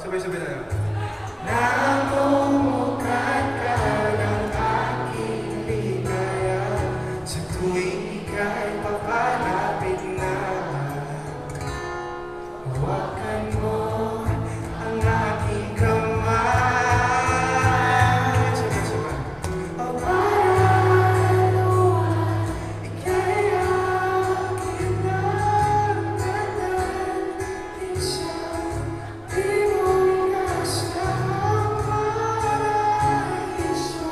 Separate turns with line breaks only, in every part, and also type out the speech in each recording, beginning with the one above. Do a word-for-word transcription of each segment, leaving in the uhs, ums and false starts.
Sabay-sabay tayo.
Namumukat ka ng aking ligaya sa tuwing ika'y papalapit na. Hawakan mo ang aking kamay.
Sabay-sabay.
O paraluan, ika'y aking nagdadaan. Isang di mo inasahang paraiso.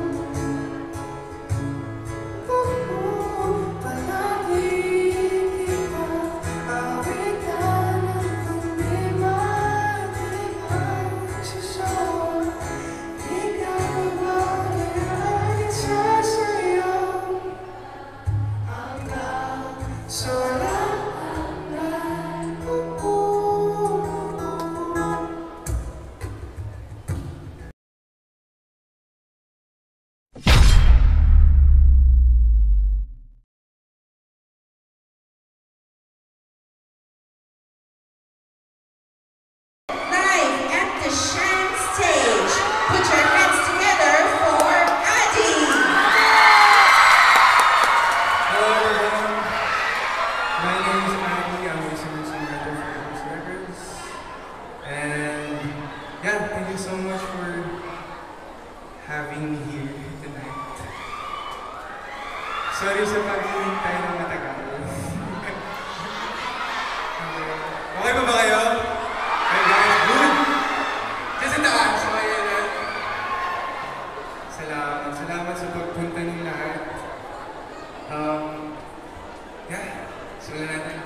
Oo, palagi kita awitan ng kundiman-diman sa sol. Ikaw ba ay sasayaw hanggang sa walang hanggan? Oo.
Live at the Shine stage. Put your hands together for Adi.
Hello everyone. My name is Adi. I'm a singer-songwriter for Rose Records. And yeah, thank you so much for having me here tonight. Sorry sa paghihintay ng matagal. Okay ba ba kayo? Hey guys, good! Kasi taas, so kaya na. Salamat, salamat sa pagpunta ng lahat. Um, yeah, simulan natin.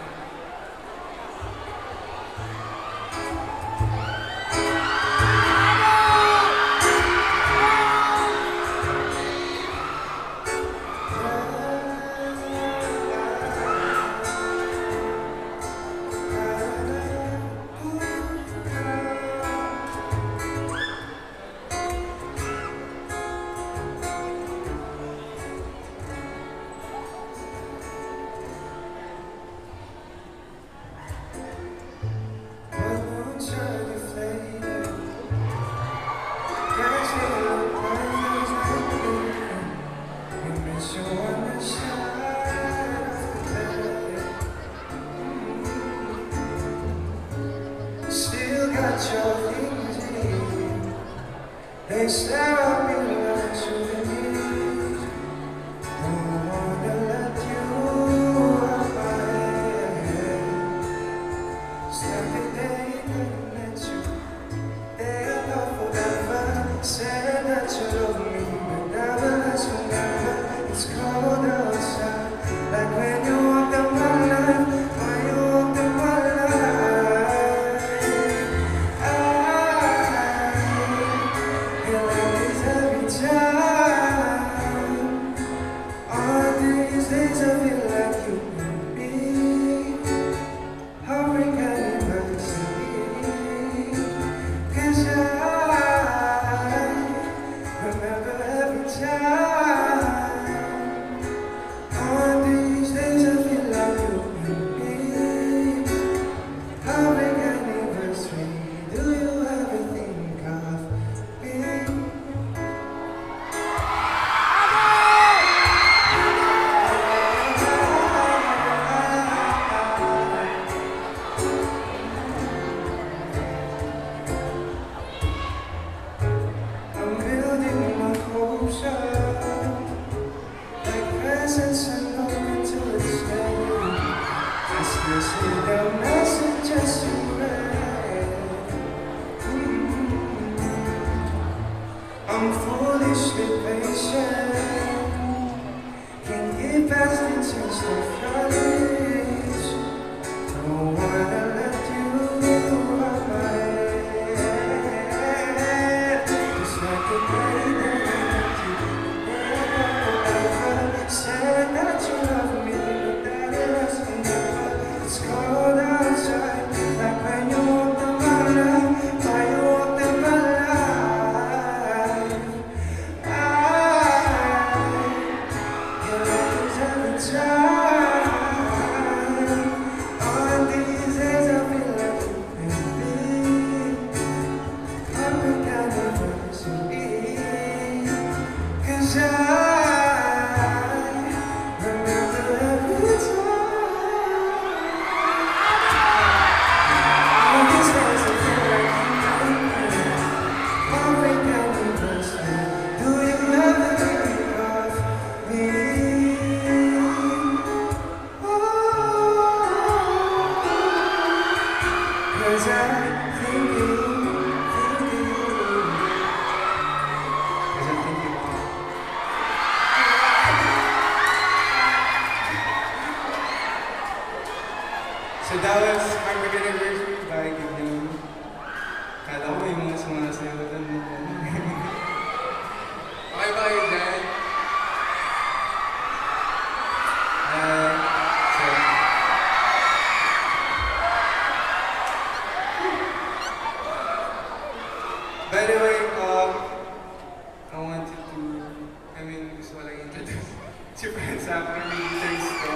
Still got your things in. They stare at me like souvenirs. Don't wanna let you out my head. Stepping there, never let you. They are not forever. Said that you love me, but never last forever. It's cold outside, like when you walked up my life. When you walked up my life, I, your love is every time. 'cause I think you, think you, 'cause I think you are. So that was our big anniversary by Gideon. Kala ko may mga sumasayaw doon.
Okay ba kayo dyan?
Uh, so, by the way, um, I wanted to, I mean, gusto ko lang introduce si Franz Zappa, yung guitarist ko.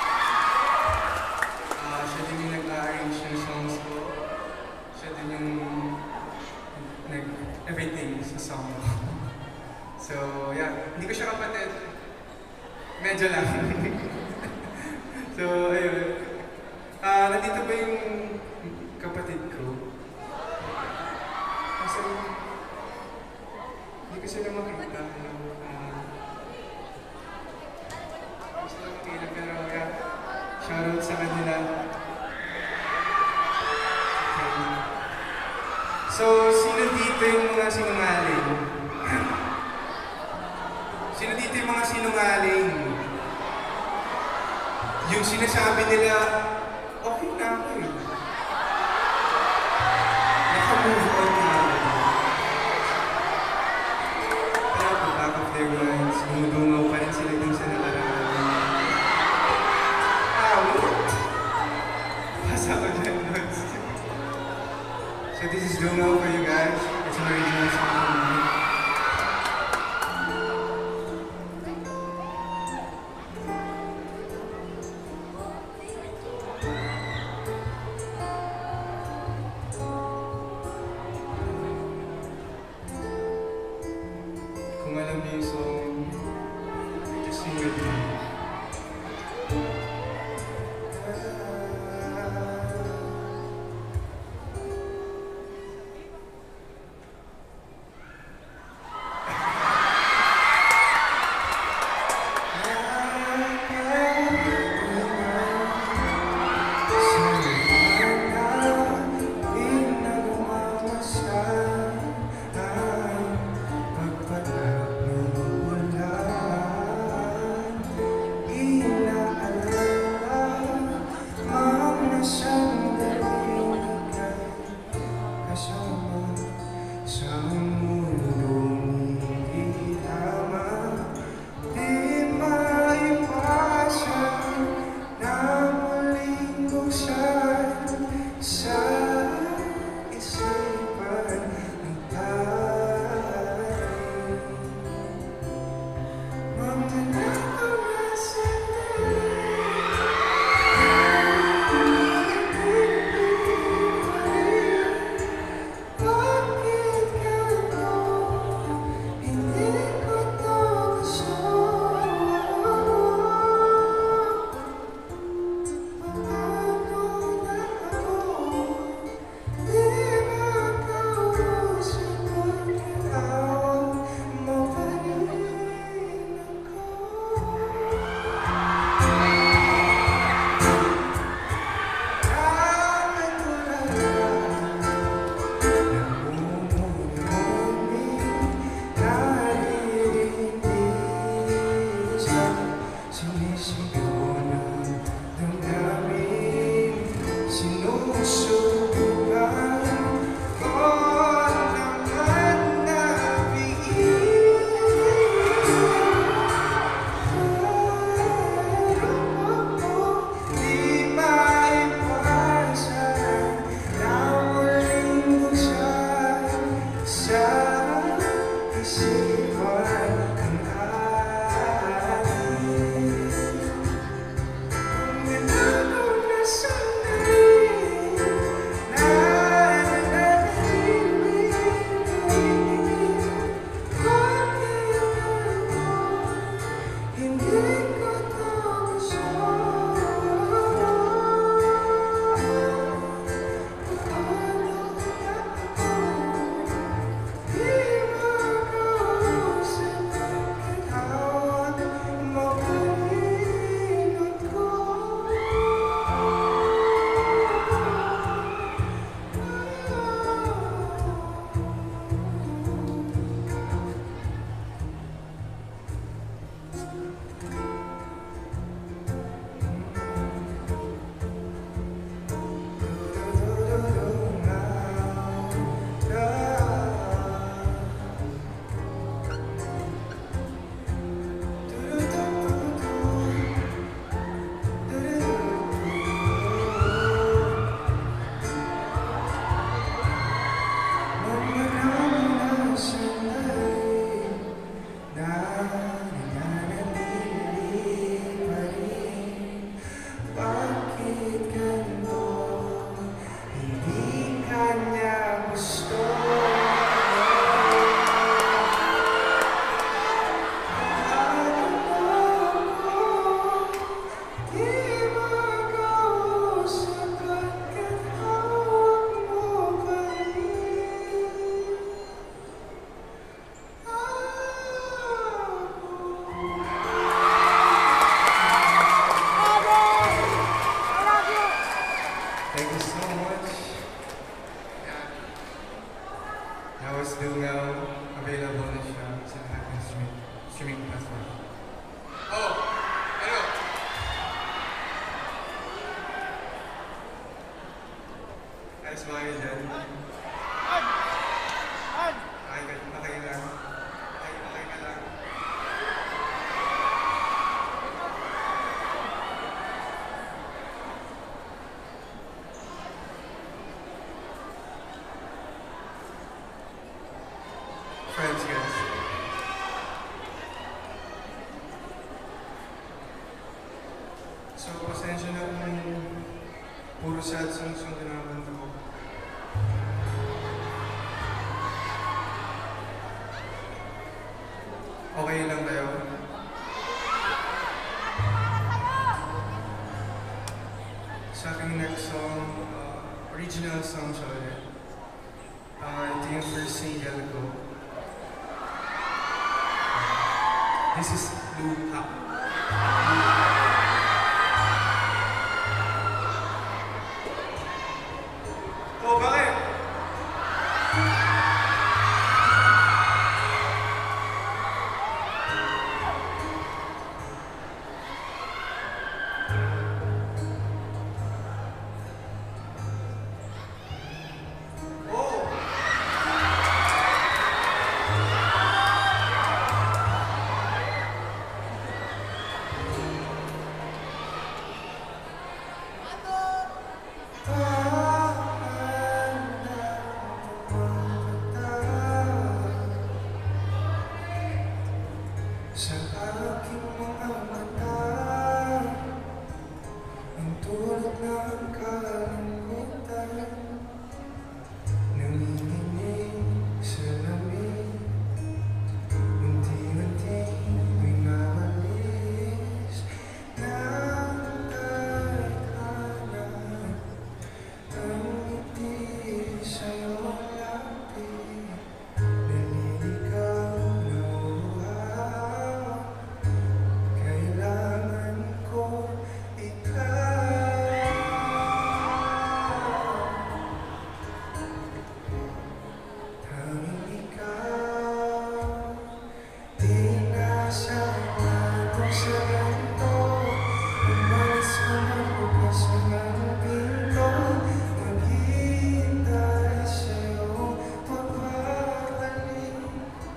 Uh, siya din yung nag-arrange ng songs ko. Siya din yung nag-everything sa song ko. So, yeah, hindi ko siya kapatid. Medyo lang. So, ayun. Ah, nandito ba yung kapatid ko? Kasi, hindi ko sila makita. Ah, hindi ko sila makita, pero yeah, shoutout sa kanila. Okay. So, sino dito yung mga sinungaling? Sino dito yung mga sinungaling? Yung sinasabi nila, okay na ako eh. Naka-move on na ako. Pero at the back of their minds, dumudungaw pa rin sila dun sa nakaraan. Ah, what? Pasa ko dyan, notes. So this is Dungaw for you guys. It's an original song from me. Kung alam niyo yung song, just sing with me. Pagpatak ng
Boys Do Now, available na siya sa lahat ng streaming, streaming platform. Oh! Ano? Ayos ba kayo dyan? Okay, okay lang. Okay, okay ka lang. Friends, guys. So, pasensya na kung puro sad songs yung kinakanta ko. Okay lang tayo. Sa aking next song, uh, original song siya ulit. Uh, ito yung first single ko. This is Luha. Oh, bakit?
Sa aking mga mata, ang tulad ng kalungkutan, nanginginig sa lamig, unti-unti minawalis ng tadhana, ang ngiti sa'yo lapit, naliligaw na uhaw. Kailangan ko ikaw, tanging ikaw. Di na sana ito sa ganito, umalis ka man bukas ang pinto, maghihintay sa'yo pagbabalik.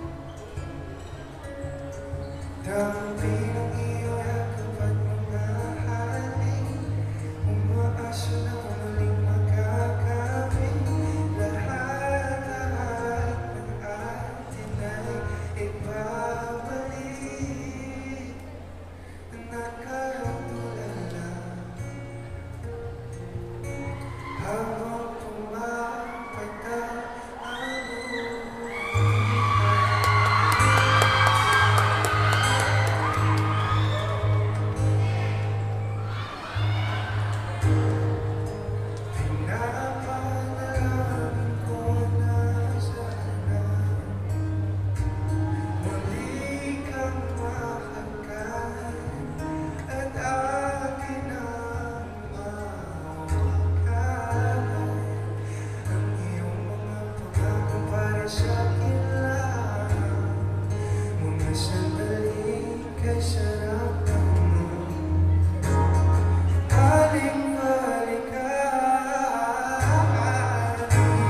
Dami ng iyong yakap at mga halik, umaasa na muling magkakabit. Lahat-lahat ng atin ay ibabalik, nakatulala habang pumapatak ang pinapanalangin ko na sana muli kang mahagkan at akin ang mahawakan. Ang iyong mga pangako para sa'kin lang, mga sandaling kay sarap ng aling balikan.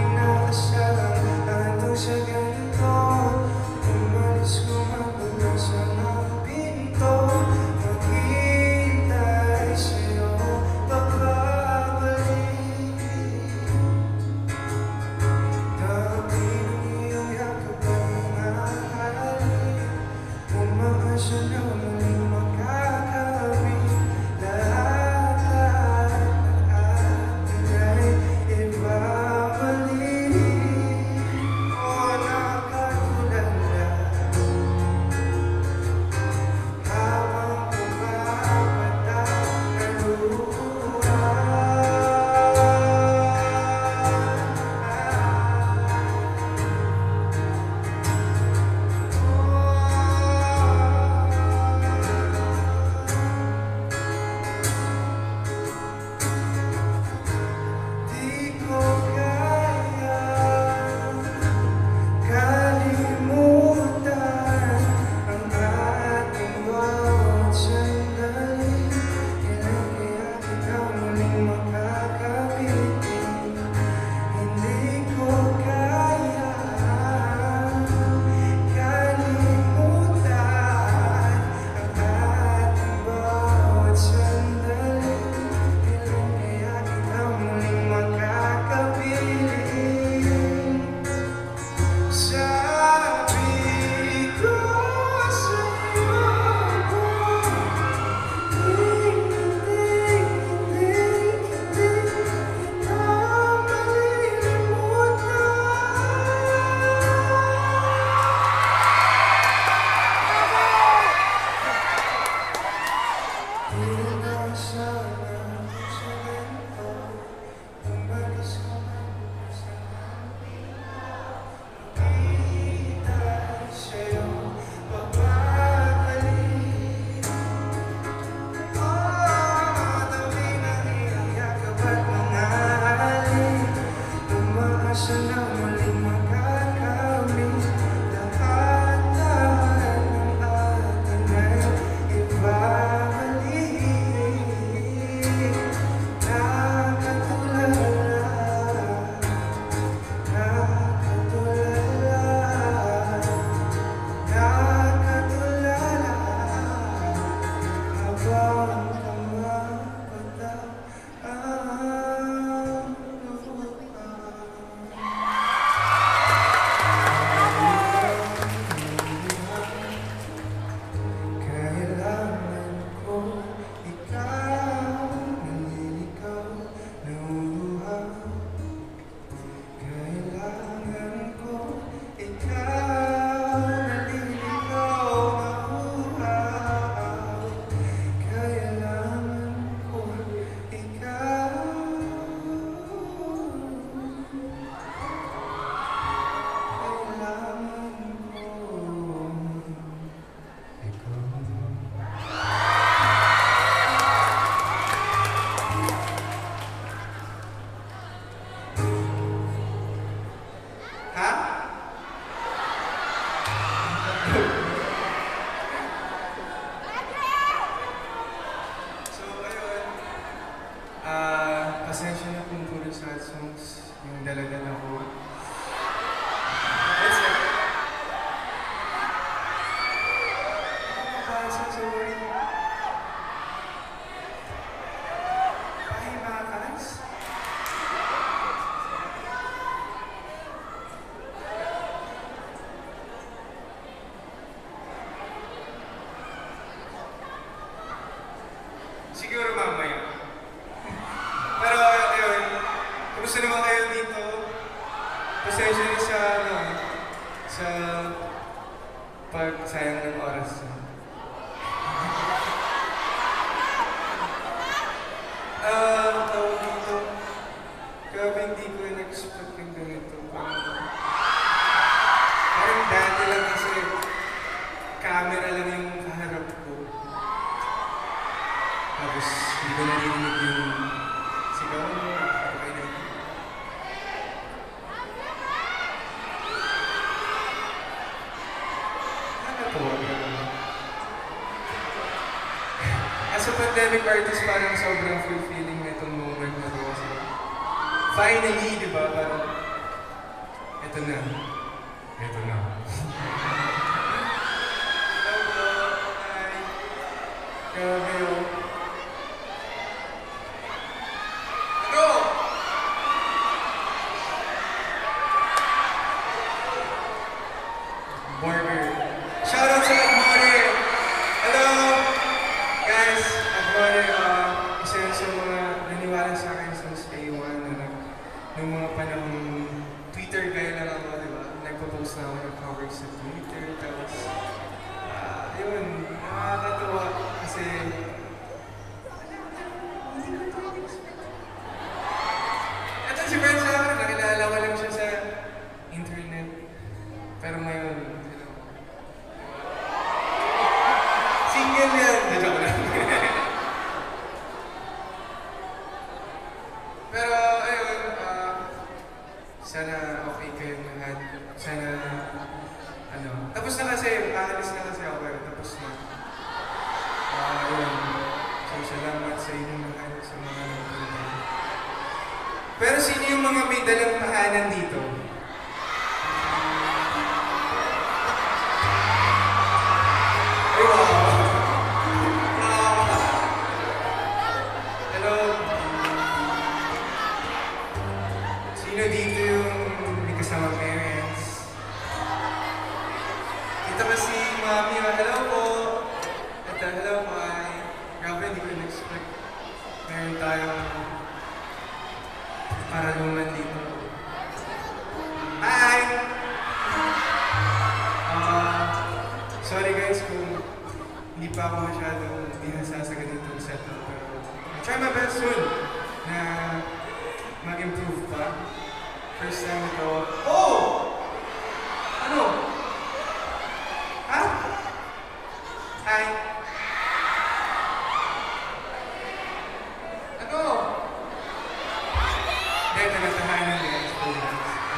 Asa na muling magkakamit lahat-lahat ng atin ay ibabalik. Nakatulala, nakatulala, nakatulala habang kumapataw ang kailangan ko ikaw naliligaw, nauluhaw. Kailangan ko ikaw naliligaw, nauluhaw. Kailangan ko ikaw. Kailangan ko ha? So, ayun. Ah, pasensya na kung puro sad songs yung dala-dala ko. What's that? I'm so sorry. Pahimakas? Siguro mamaya. Pero ayun, kumusta naman kayo dito? Pasensya na sa, ano, sa pagsayang ng oras. Ah, tawag dito. Grabe hindi ko in-expect yung ganito. Parang, parang dati lang kasi camera lang yung kaharap ko. Tapos, hindi ko narinig yung sigaw mo. Okay na. Nakakatuwa ka naman. As a pandemic artist, parang sobrang fulfilling na itong moment na to. So, finally, di ba? Parang, eto na. Eto na. Hello, hi. Grabe oh. Ano? Border. Shoutout sa Agmore! Hello! Guys, Agmore, uh, isa yun sa mga naniwala sa akin since day one na nag, nung mga panahon Twitter guy lang ako, di ba? Nagpo-post na ako ng coverage sa Twitter, tapos ah, yun, nakakatuwa kasi ito si Brent sa akin, nakilala ko lang siya sa internet. Pero ngayon, you know, single yan. Di joke lang. Pero ayun, ah, sana okay kayong lahat. Sana, ano, tapos na kasi, aalis na kasi ako eh. Tapos na. Ah, ayun. So, salamat sa inyong lahat sa mga nagtulungan. Pero sino yung mga may dalang tahanan dito? Ay, wow! Wow! Hello? Sino dito yung may kasama parents? Kita ba si Mami? Hello po! At uh, hello po ay... Grabe, hindi ko na-expect. Meron tayong paralungan dito. Hi! Uh, sorry guys kung hindi pa ako masyadong bihasa sa ganitong setup. Pero I'll try my best soon na mag-improve pa. First time ito. Oh! Ano? Ha? Hi! Ano? Dahil nagatahanan niya.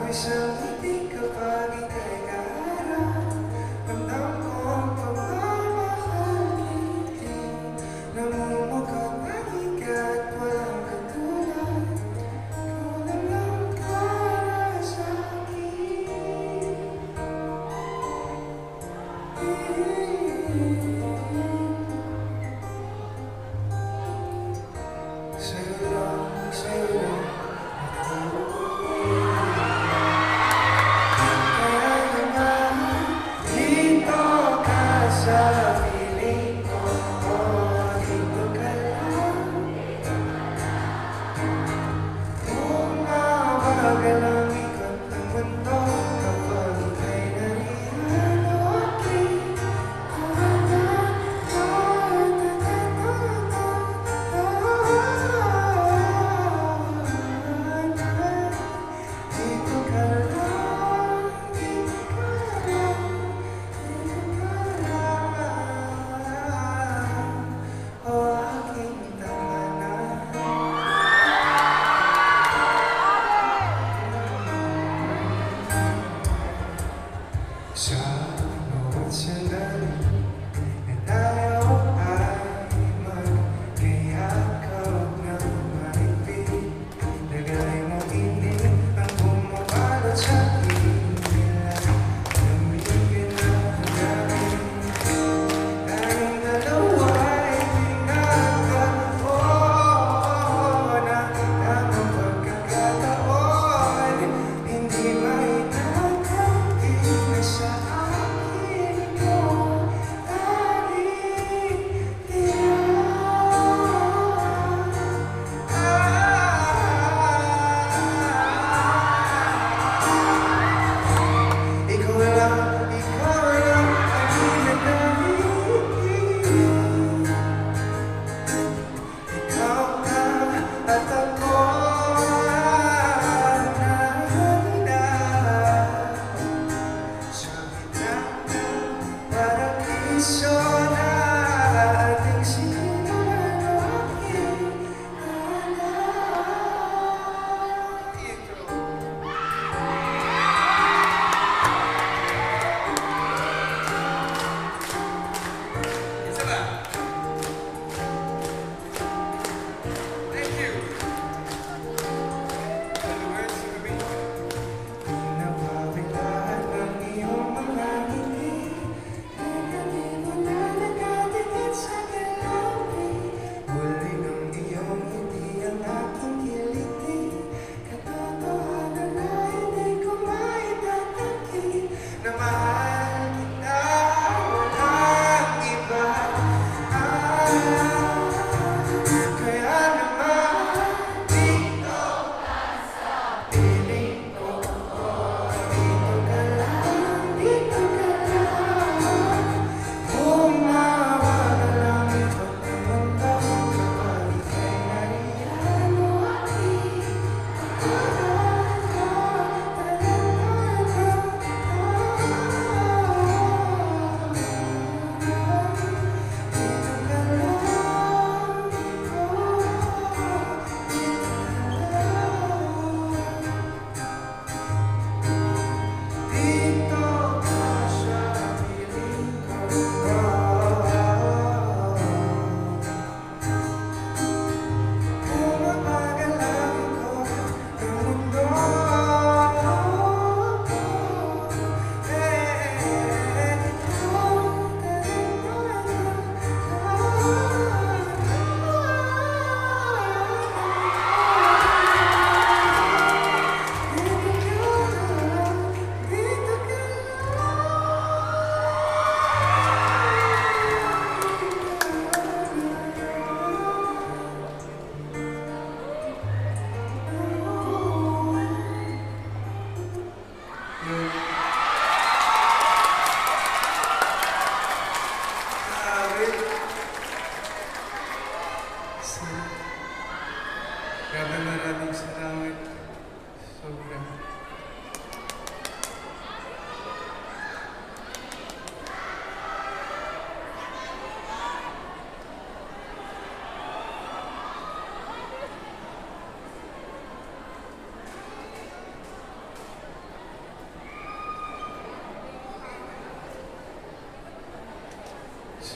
isang ngiti kapag ika'y kaharap. Ramdam ko ang pagmamahal ngiti, namumukat na higat, walang katulad. Ikaw na lang para sa'kin. Sa'yo lang, sa'yo lang, ako.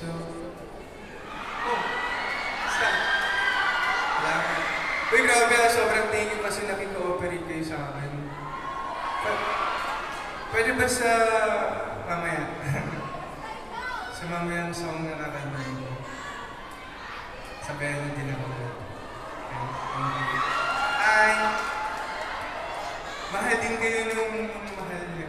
So, oh, sa, wala ka. Uy, grabe ah, sobrang thank you kasi nakikooperate kayo sa akin. P- pwede ba sa mamaya? Sa mamayang song na kakantahin ko. Sabayan din ako. Okay, thank you. Ay, mahal din kayo nung mahal niyo.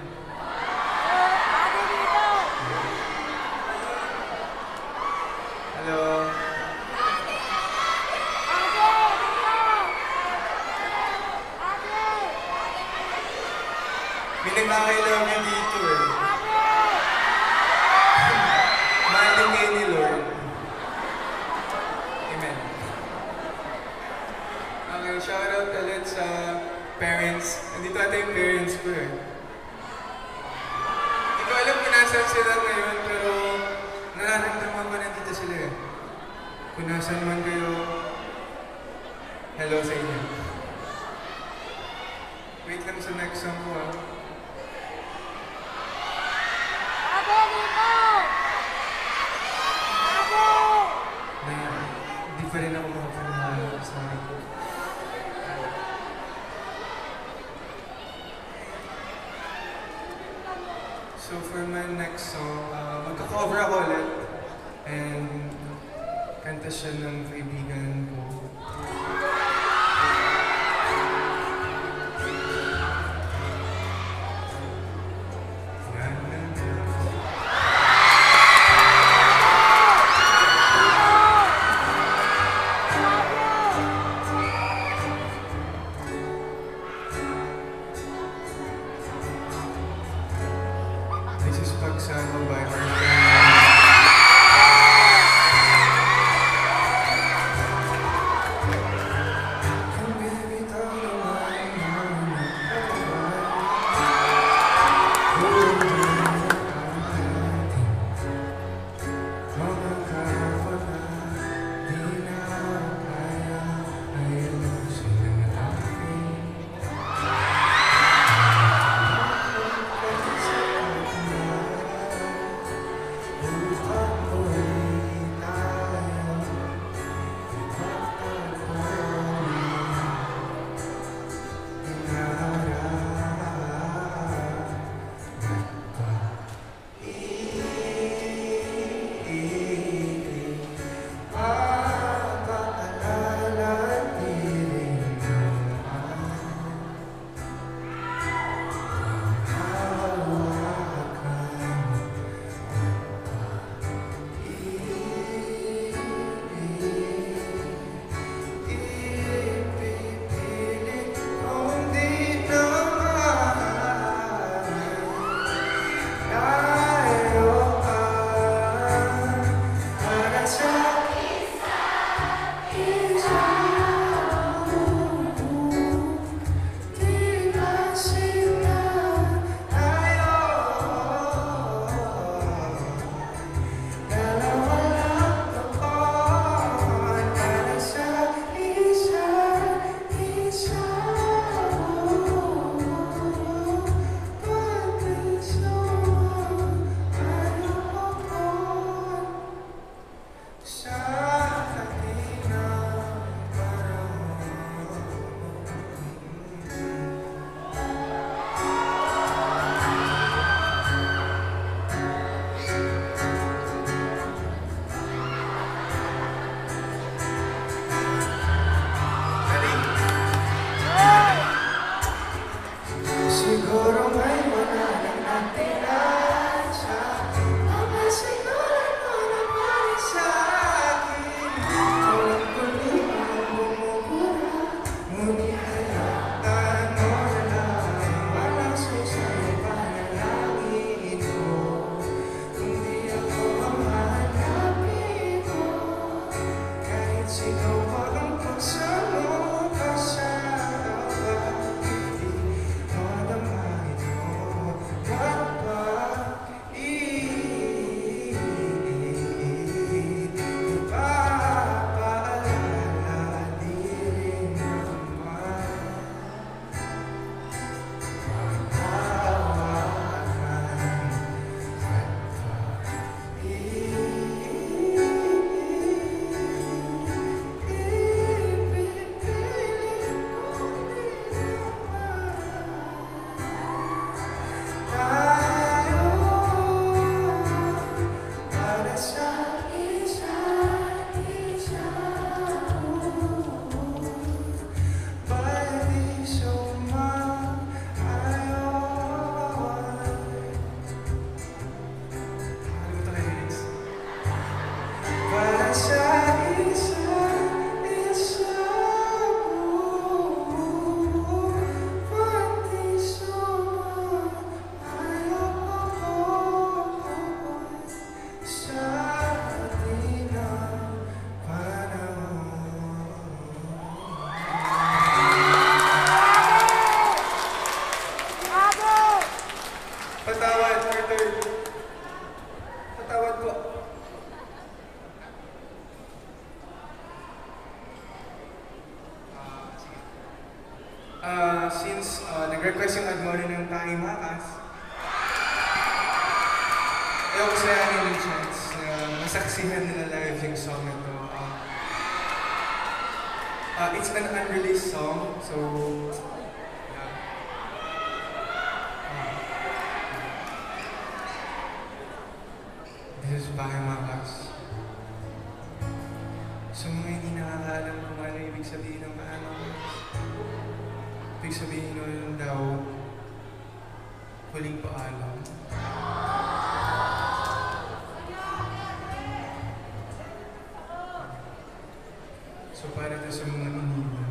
Hello. May nagkakailang yun dito eh. Mahal din kayo ni Lord. Amen. Okay, shoutout ulit sa parents. Nandito ata yung parents ko eh. Hindi ko alam kung nasan sila ngayon, pero nararamdaman ko nandito sila eh. Kung nasan man kayo, hello sa inyo. Wait lang sa next song ko ah. Na di pa rin ako makapanahal sa akin. So for my next song, uh, magka-cover ako ulit. And kanta siya ng kaibigan ko. This is Pagsama by our friend. Patawad, Arthur. Patawad po. Ah, sige. Ah, since ah, nag-request yung Admore ng Tangi Makas, ayaw ko sayahin yung chance na masaksihan nila live yung song na to. Ah, ah, it's an unreleased song, so yeah. Ah. This is Tangi Makas. So mga hindi nakakaalam kung ano ibig sabihin ng Tangi Makas, ibig sabihin nun daw, huling paalam. So para to sa mga iniwan.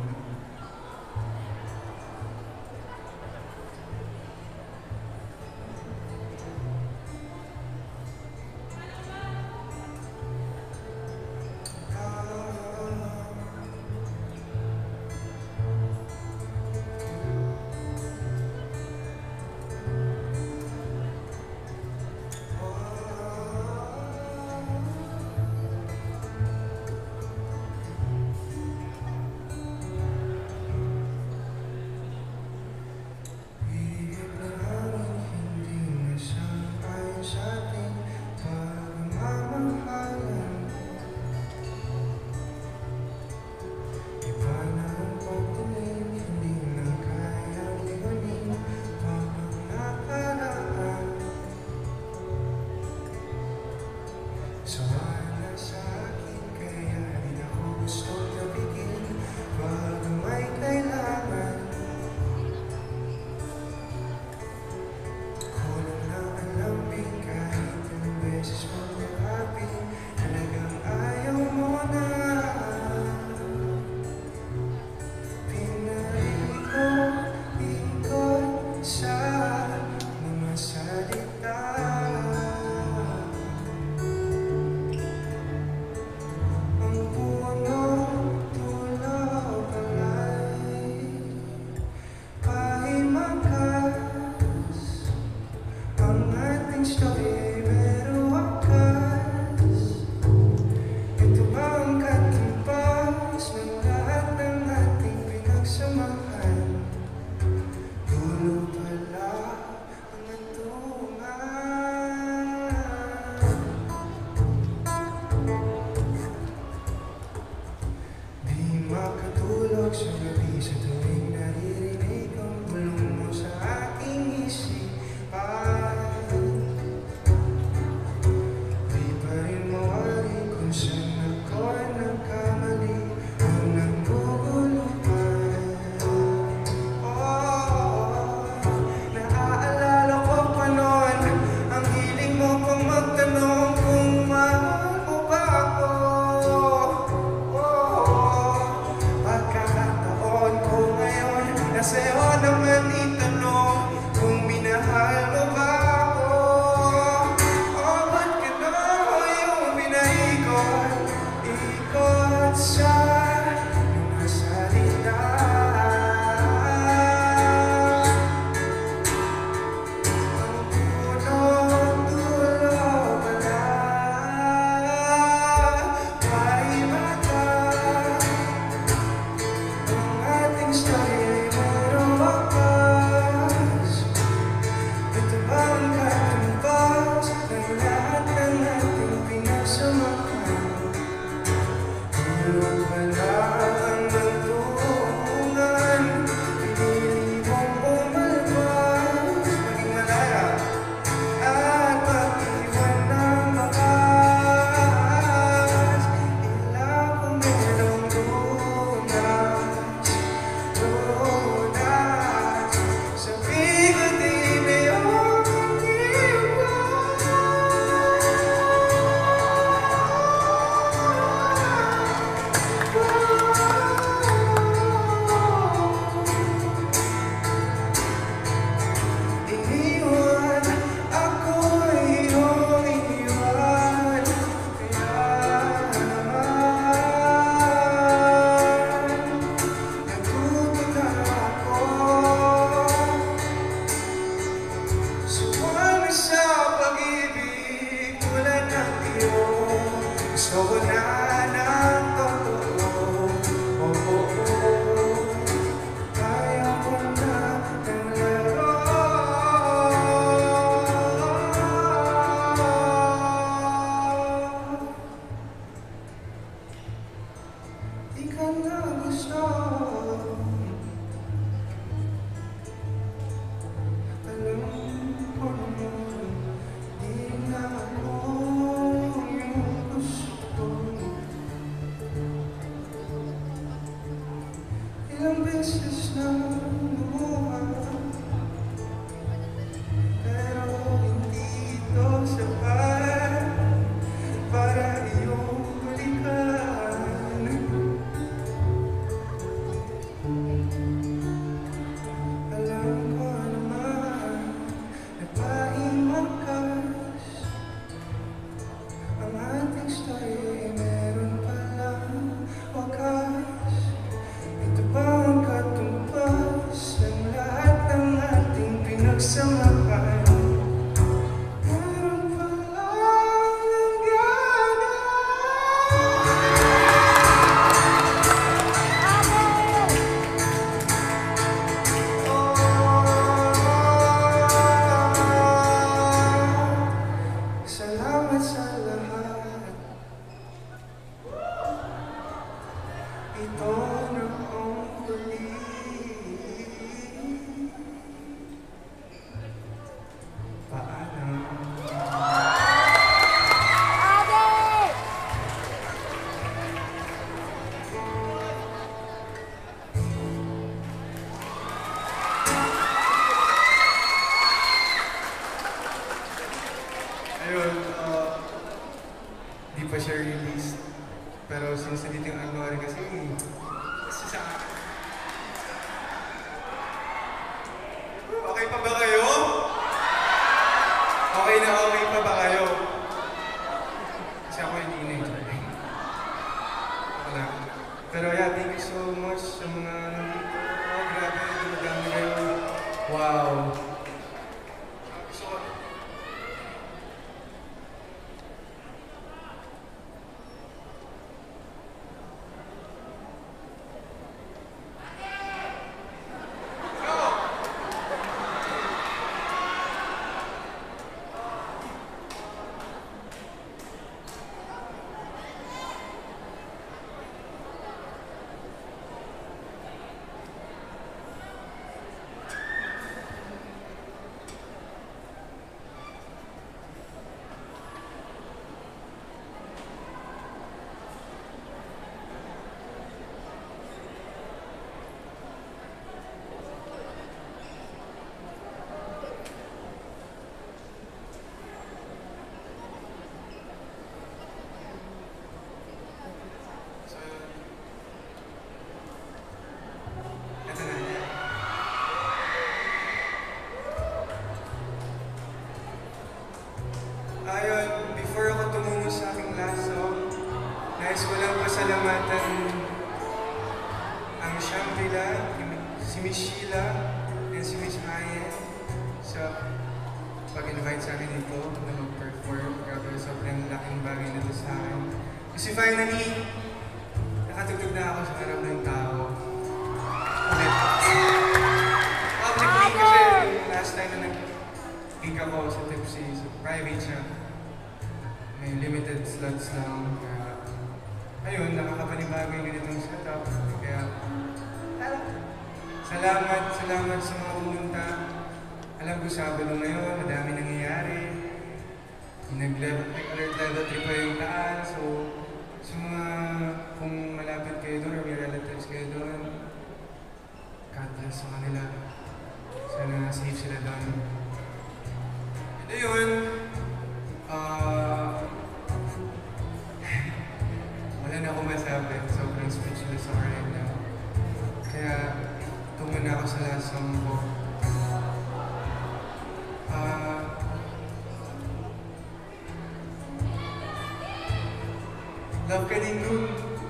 mas nandito yung Agnory kasi kasi sa okay pa ba kayo? Okay na okay pa ba kayo? Kasi ako yung teenager. Wala. Pero yeah, thank you so much sa mga nandito. Oh, grabe, dumadami kayo. Wow. So, ayun, before ako tumungo sa aking last song, nais ko lang pasalamatan ang Shangri-La, si Miss Sheila, and si Miss Ayen sa pag-invite sa akin dito na mag-perform. Grabe, sobrang laking bagay na ito sa akin. Kasi finally, nakatugtog na ako sa harap ng tao. Ulit. Publicly kasi yung last time na nag-gig ako sa Tipsy, so private siya. May limited slots lang. Kaya, ayun, nakakapanibago yung ganitong setup. Kaya, salamat, salamat sa mga pumunta. Alam ko Sabado ngayon, madami nangyayari. Nag-level, nag-alert level three pa yung taan. So, sa mga, kung malapit kayo doon or may relatives kayo doon, God bless sa kanila. Sana safe sila doon. And ayun, ah, wala na akong masabi. Sobrang speechless ako right now. Kaya, tumuna ako sa last song ko. Ah, love ka din nun.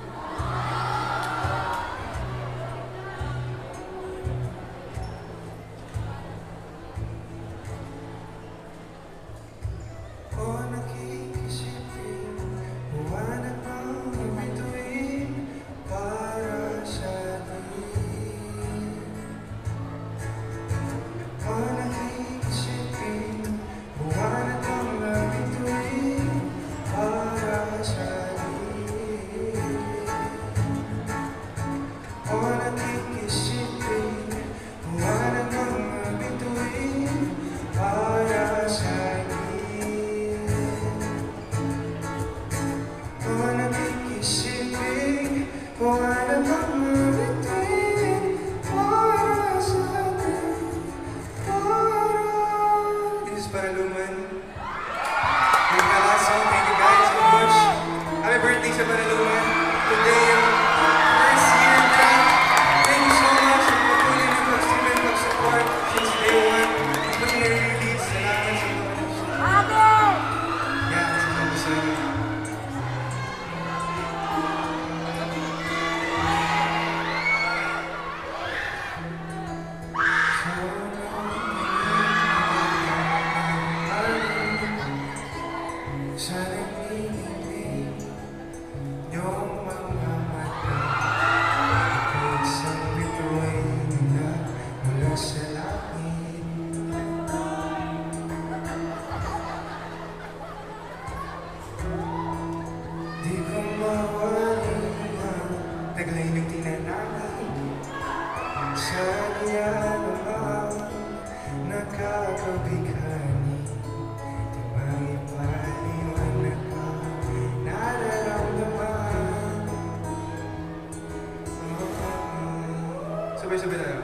Sabay-sabay tayo.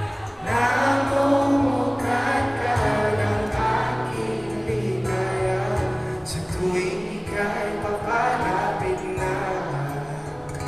Namumukat ka ng aking ligaya sa tuwing ika'y papalapit na.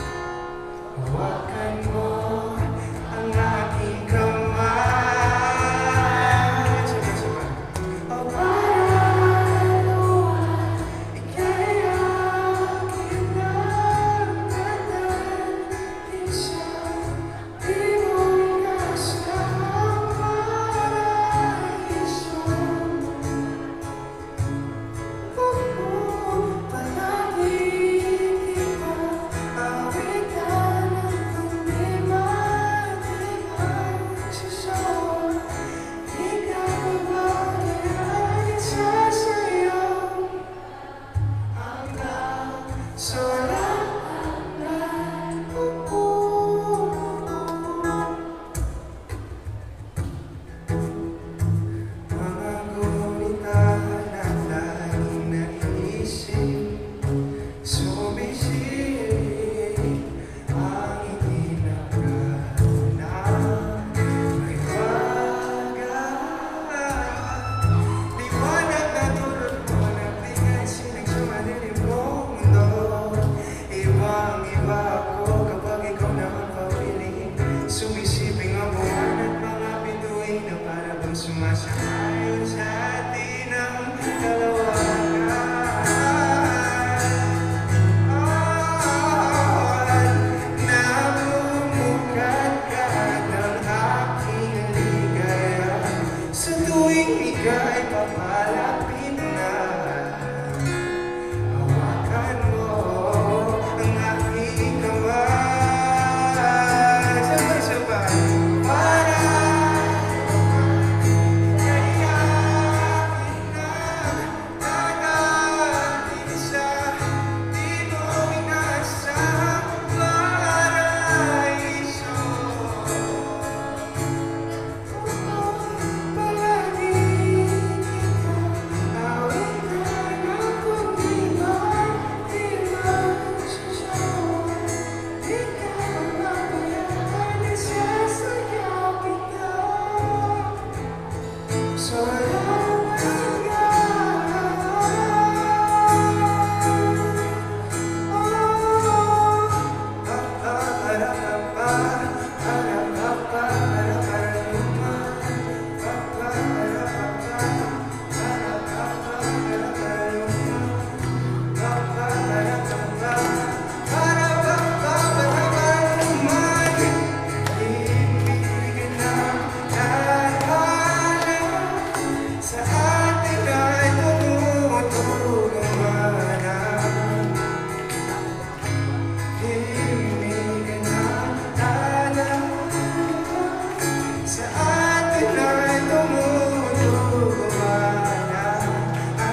sa atin ang kalawakan. Namumukadkad ang aking ligaya sa tuwing ika'y papalapit na. Hawakan mo ang aking kamay. Sabay-sabay. Para kay akin na dadating sa di mo inasahang paraiso. Palagi kita awitan akong di man-iwan sa sawa. Ikaw ang mapayagan, isasayaw kita. Salamat ka. Sa atin ay tumutulong manang himig ng alaala. Sa atin ay tumutulong manang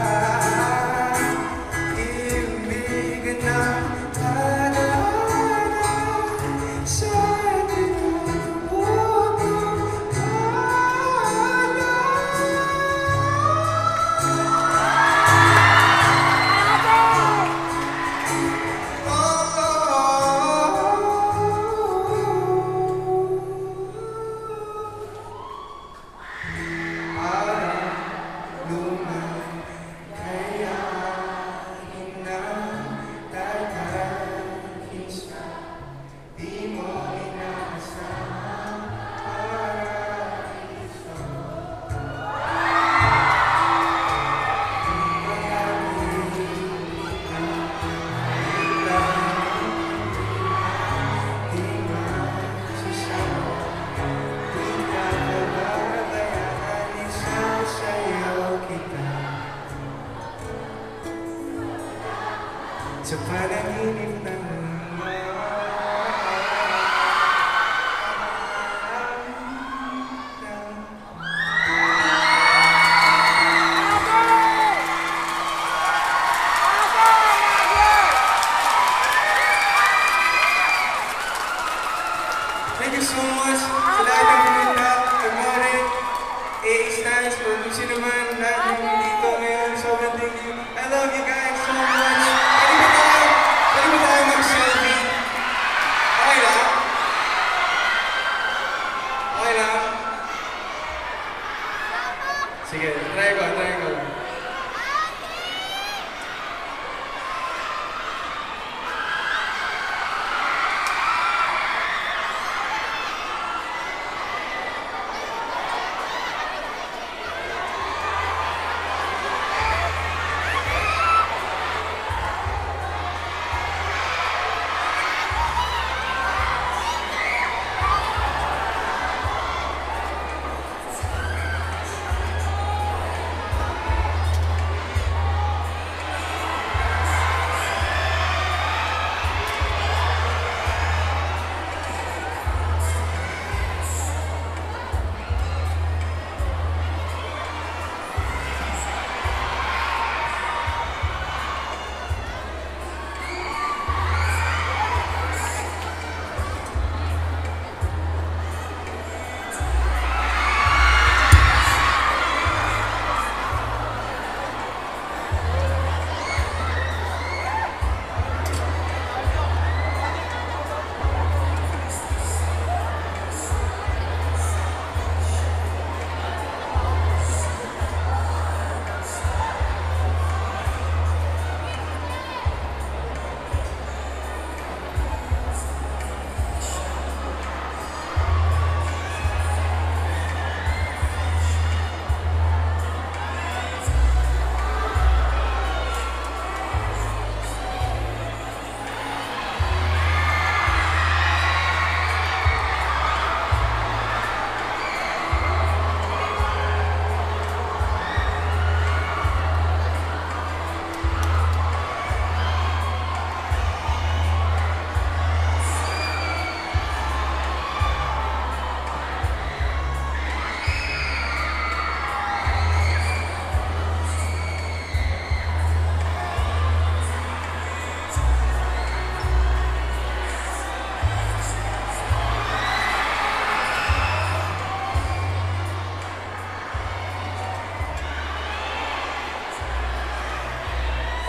himig ng alaala. Sa atin ay tumutulong sa panaginip ng Thank you so much sa lahat ng pumunta. Good morning. A stands for kung sino man lahat ng dito ngayon. Sobrang thank you. I love you guys so much. Pwede ba tayo? Pwede ba tayo mag-selfie? Okay lang? Okay lang? Sige, try ko, try ko.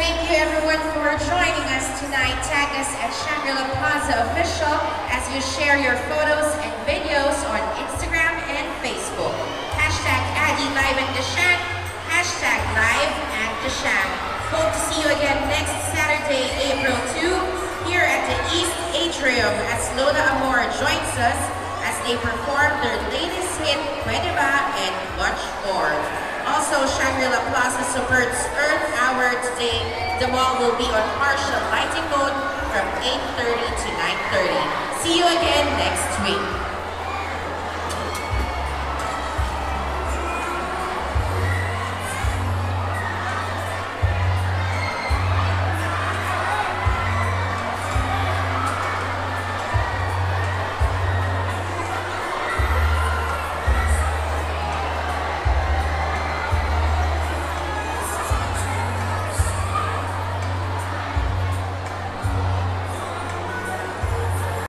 thank you everyone for joining us tonight. Tag us at Shangri-La Plaza Official as you share your photos and videos on Instagram and Facebook. Hashtag Addy Live at Deshang, hashtag Live at Deshang. Hope to see you again next Saturday, April second, here at the East Atrium as Lola Amor joins us as they perform their latest hit, Pwede Ba, and much more. Also, Shangri-La Plaza supports Earth Hour today. The mall will be on partial lighting mode from eight thirty to nine thirty. See you again next week.